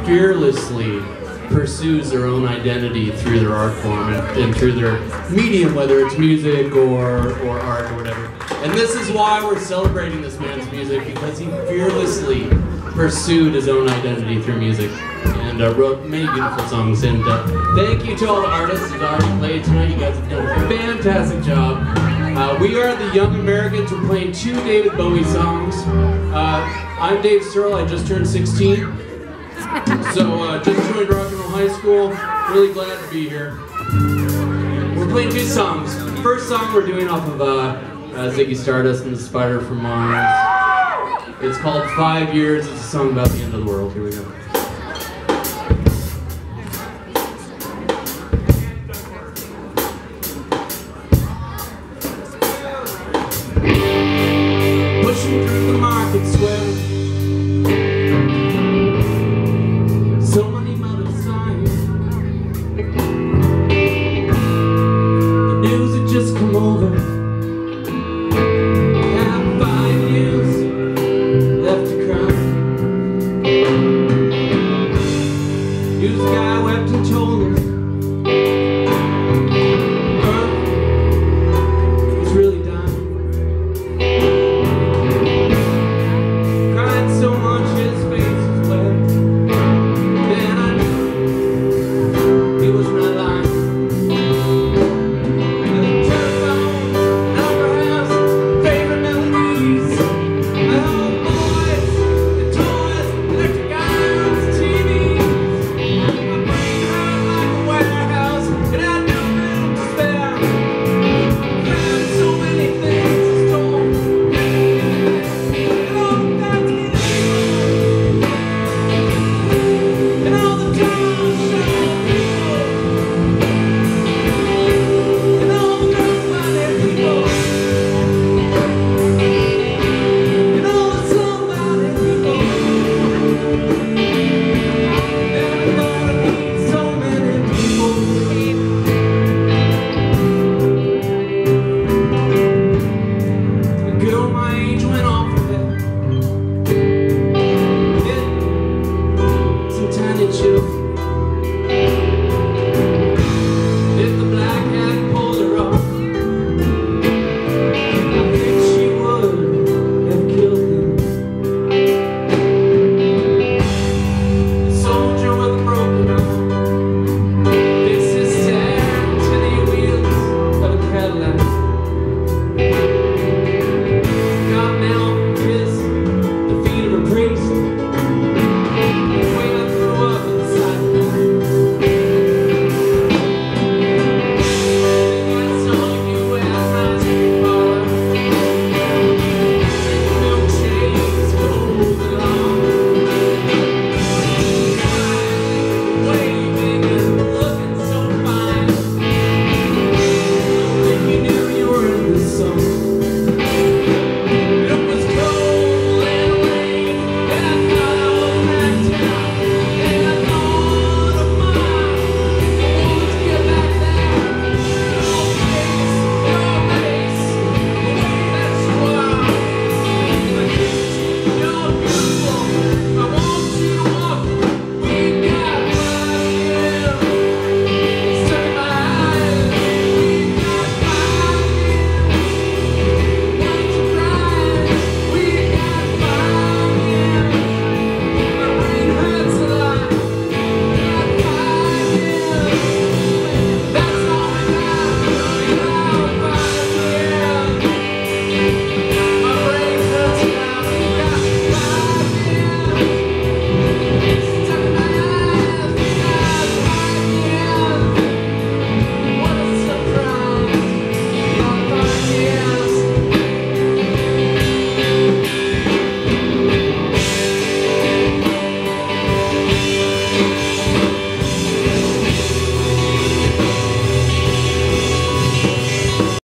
fearlessly pursues their own identity through their art form and through their medium, whether it's music or art or whatever. And this is why we're celebrating this man's music, because he fearlessly pursued his own identity through music and wrote many beautiful songs. And thank you to all the artists who've already played tonight. You guys have done a fantastic job. We are the Young Americans. We're playing 2 David Bowie songs. I'm Dave Searle. I just turned 16. So just joined Rock and Roll High School. Really glad to be here. We're playing 2 songs. The first song we're doing off of Ziggy Stardust and the Spider from Mars. It's called 5 Years. It's a song about the end of the world. Here we go.